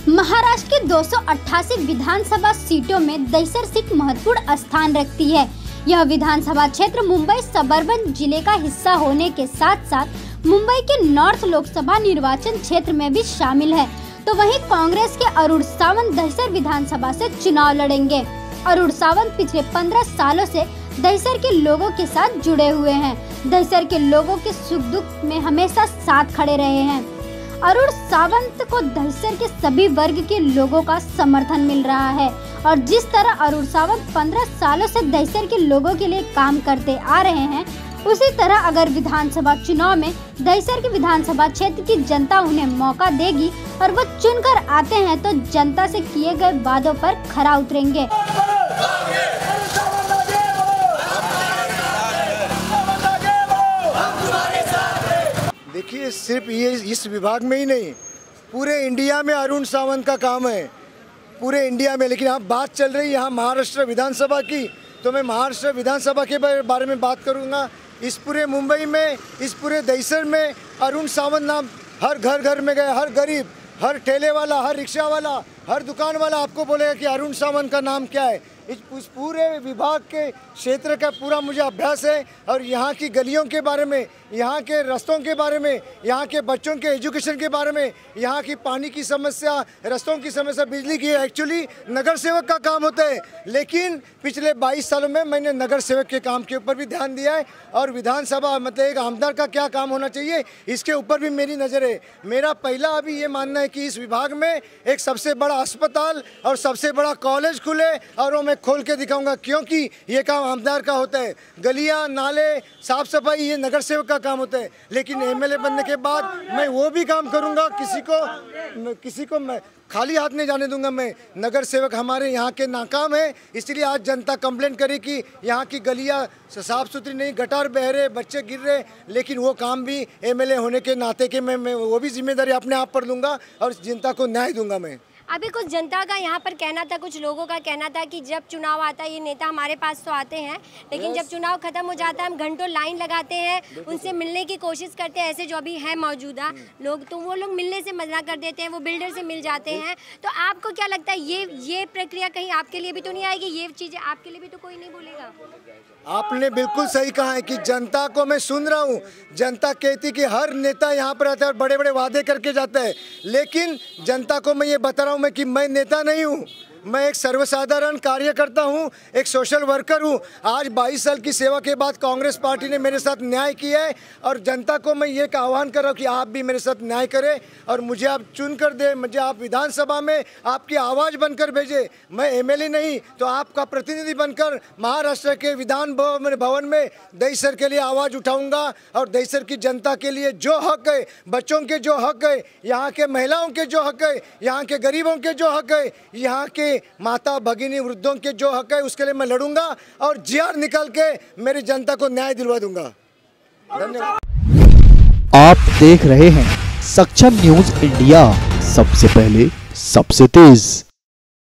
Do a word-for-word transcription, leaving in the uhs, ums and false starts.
महाराष्ट्र की दो सौ अट्ठासी विधानसभा सीटों में दहिसर सीट महत्वपूर्ण स्थान रखती है। यह विधानसभा क्षेत्र मुंबई सबर्बन जिले का हिस्सा होने के साथ साथ मुंबई के नॉर्थ लोकसभा निर्वाचन क्षेत्र में भी शामिल है। तो वहीं कांग्रेस के अरुण सावंत दहिसर विधानसभा से चुनाव लड़ेंगे। अरुण सावंत पिछले पंद्रह सालों से दहिसर के लोगों के साथ जुड़े हुए हैं। दहिसर के लोगों के सुख दुख में हमेशा साथ खड़े रहे हैं। अरुण सावंत को दहिसर के सभी वर्ग के लोगों का समर्थन मिल रहा है और जिस तरह अरुण सावंत पंद्रह सालों से दहिसर के लोगों के लिए काम करते आ रहे हैं, उसी तरह अगर विधानसभा चुनाव में दहिसर के विधानसभा क्षेत्र की जनता उन्हें मौका देगी और वो चुनकर आते हैं तो जनता से किए गए वादों पर खरा उतरेंगे। देखिए, सिर्फ ये इस विभाग में ही नहीं, पूरे इंडिया में अरुण सावंत का काम है, पूरे इंडिया में। लेकिन आप बात चल रही है यहाँ महाराष्ट्र विधानसभा की, तो मैं महाराष्ट्र विधानसभा के बारे में बात करूँगा। इस पूरे मुंबई में, इस पूरे दहिसर में अरुण सावंत नाम हर घर घर में गए। हर गरीब, हर ठेले वाला, हर रिक्शा वाला, हर दुकान वाला आपको बोलेगा कि अरुण सावंत का नाम क्या है। इस पूरे विभाग के क्षेत्र का पूरा मुझे अभ्यास है और यहाँ की गलियों के बारे में, यहाँ के रास्तों के बारे में, यहाँ के बच्चों के एजुकेशन के बारे में, यहाँ की पानी की समस्या, रास्तों की समस्या, बिजली की, एक्चुअली नगर सेवक का काम होता है। लेकिन पिछले बाईस सालों में मैंने नगर सेवक के काम के ऊपर भी ध्यान दिया है और विधानसभा मतलब एक आमदार का क्या काम होना चाहिए इसके ऊपर भी मेरी नज़र है। मेरा पहला अभी ये मानना है कि इस विभाग में एक सबसे बड़ा अस्पताल और सबसे बड़ा कॉलेज खुले और वो मैं खोल के दिखाऊंगा, क्योंकि ये काम आमदार का होता है। गलियां, नाले, साफ सफाई ये नगर सेवक का काम होता है। लेकिन एमएलए बनने के बाद मैं वो भी काम करूंगा, किसी को किसी को मैं खाली हाथ नहीं जाने दूंगा। मैं नगर सेवक हमारे यहाँ के नाकाम है, इसलिए आज जनता कंप्लेन करे कि यहाँ की गलियाँ साफ सुथरी नहीं, गटार बह रहे, बच्चे गिर रहे। लेकिन वो काम भी एमएलए होने के नाते के मैं, मैं वो भी जिम्मेदारी अपने आप पर लूँगा और जनता को न्याय दूंगा। मैं अभी कुछ जनता का यहाँ पर कहना था, कुछ लोगों का कहना था कि जब चुनाव आता है ये नेता हमारे पास तो आते हैं, लेकिन जब चुनाव खत्म हो जाता है हम घंटों लाइन लगाते हैं, उनसे मिलने की कोशिश करते हैं। ऐसे जो अभी है मौजूदा लोग, तो वो लोग मिलने से मना कर देते हैं, वो बिल्डर से मिल जाते हैं। तो आपको क्या लगता है ये ये प्रक्रिया कहीं आपके लिए भी तो नहीं आएगी? ये चीज़ें आपके लिए भी तो कोई नहीं बोलेगा? आपने बिल्कुल सही कहा है कि जनता को मैं सुन रहा हूँ। जनता कहती कि हर नेता यहाँ पर आता है और बड़े बड़े वादे करके जाता है, लेकिन जनता को मैं ये बता रहा हूँ मैं कि मैं नेता नहीं हूँ, मैं एक सर्वसाधारण कार्यकर्ता हूँ, एक सोशल वर्कर हूँ। आज बाईस साल की सेवा के बाद कांग्रेस पार्टी ने मेरे साथ न्याय किया है और जनता को मैं ये आह्वान कर रहा हूँ कि आप भी मेरे साथ न्याय करें और मुझे आप चुन कर दे, मुझे आप विधानसभा में आपकी आवाज़ बनकर भेजे। मैं एमएलए नहीं तो आपका प्रतिनिधि बनकर महाराष्ट्र के विधान भवन में दहिसर के लिए आवाज़ उठाऊँगा और दहिसर की जनता के लिए जो हक है, बच्चों के जो हक है, यहाँ के महिलाओं के जो हक है, यहाँ के गरीबों के जो हक है, यहाँ के माता भगिनी वृद्धों के जो हक है, उसके लिए मैं लड़ूंगा और जीआर निकाल के मेरी जनता को न्याय दिलवा दूंगा। धन्यवाद। आप देख रहे हैं सक्षम न्यूज इंडिया, सबसे पहले सबसे तेज।